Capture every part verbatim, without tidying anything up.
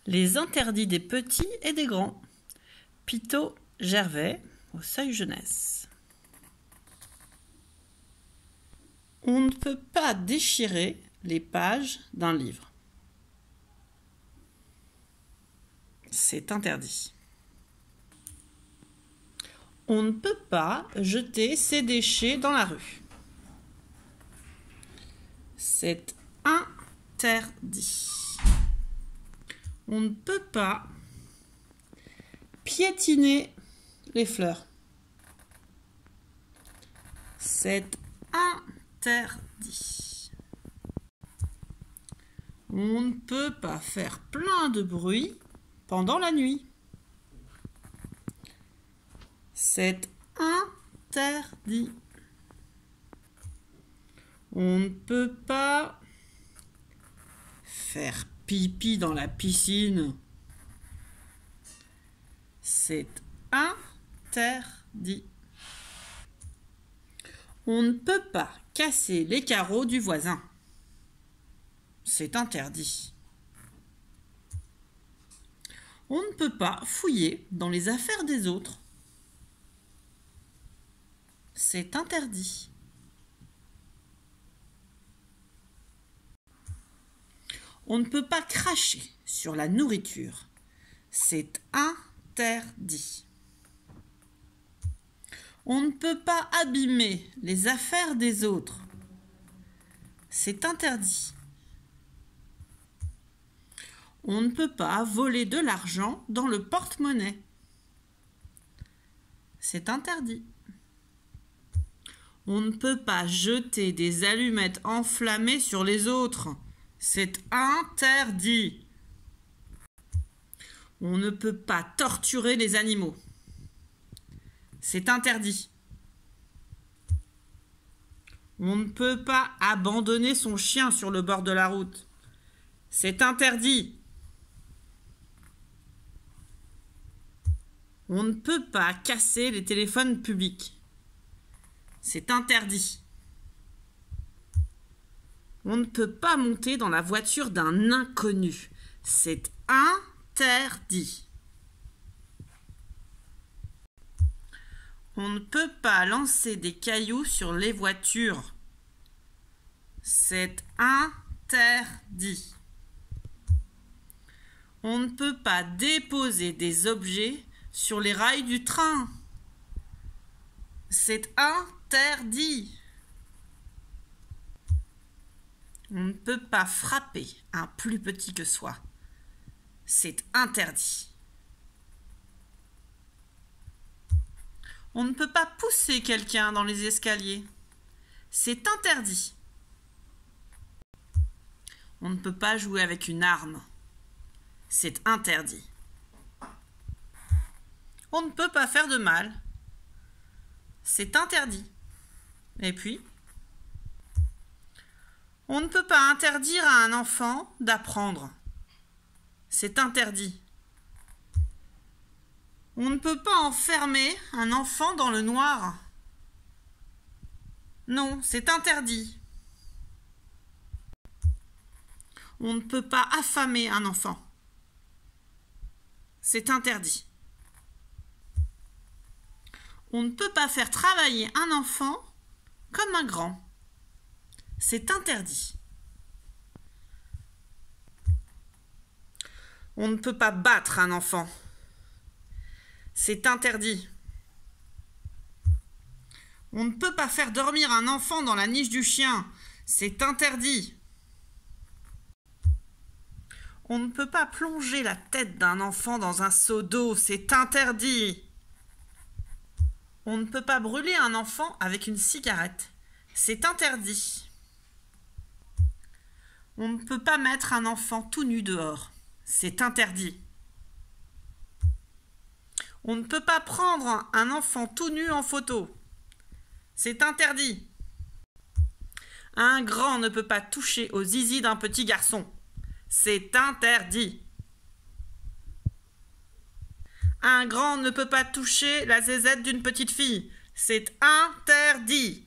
Les interdits des petits et des grands. Pitot Gervais, au Seuil Jeunesse. On ne peut pas déchirer les pages d'un livre. C'est interdit. On ne peut pas jeter ses déchets dans la rue. C'est interdit. On ne peut pas piétiner les fleurs. C'est interdit. On ne peut pas faire plein de bruit pendant la nuit. C'est interdit. On ne peut pas faire pipi dans la piscine. C'est interdit. On ne peut pas casser les carreaux du voisin. C'est interdit. On ne peut pas fouiller dans les affaires des autres. C'est interdit. On ne peut pas cracher sur la nourriture. C'est interdit. On ne peut pas abîmer les affaires des autres. C'est interdit. On ne peut pas voler de l'argent dans le porte-monnaie. C'est interdit. On ne peut pas jeter des allumettes enflammées sur les autres. C'est interdit. On ne peut pas torturer les animaux. C'est interdit. On ne peut pas abandonner son chien sur le bord de la route. C'est interdit. On ne peut pas casser les téléphones publics. C'est interdit. On ne peut pas monter dans la voiture d'un inconnu. C'est interdit. On ne peut pas lancer des cailloux sur les voitures. C'est interdit. On ne peut pas déposer des objets sur les rails du train. C'est interdit. On ne peut pas frapper un plus petit que soi. C'est interdit. On ne peut pas pousser quelqu'un dans les escaliers. C'est interdit. On ne peut pas jouer avec une arme. C'est interdit. On ne peut pas faire de mal. C'est interdit. Et puis, on ne peut pas interdire à un enfant d'apprendre. C'est interdit. On ne peut pas enfermer un enfant dans le noir. Non, c'est interdit. On ne peut pas affamer un enfant. C'est interdit. On ne peut pas faire travailler un enfant comme un grand. C'est interdit. On ne peut pas battre un enfant. C'est interdit. On ne peut pas faire dormir un enfant dans la niche du chien. C'est interdit. On ne peut pas plonger la tête d'un enfant dans un seau d'eau. C'est interdit. On ne peut pas brûler un enfant avec une cigarette. C'est interdit. On ne peut pas mettre un enfant tout nu dehors. C'est interdit. On ne peut pas prendre un enfant tout nu en photo. C'est interdit. Un grand ne peut pas toucher au zizi d'un petit garçon. C'est interdit. Un grand ne peut pas toucher la zézette d'une petite fille. C'est interdit.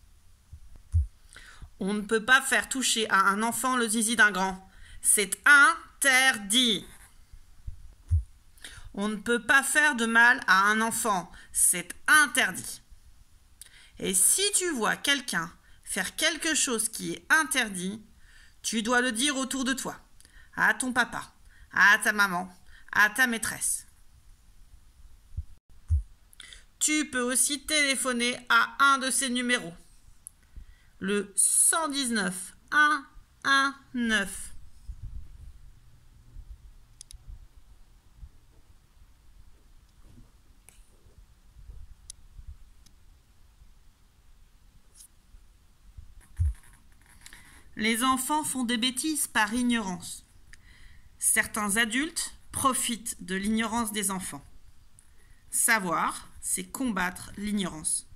On ne peut pas faire toucher à un enfant le zizi d'un grand. C'est interdit. On ne peut pas faire de mal à un enfant, c'est interdit. Et si tu vois quelqu'un faire quelque chose qui est interdit, tu dois le dire autour de toi, à ton papa, à ta maman, à ta maîtresse. Tu peux aussi téléphoner à un de ces numéros, le cent dix-neuf un un neuf. Les enfants font des bêtises par ignorance. Certains adultes profitent de l'ignorance des enfants. Savoir, c'est combattre l'ignorance.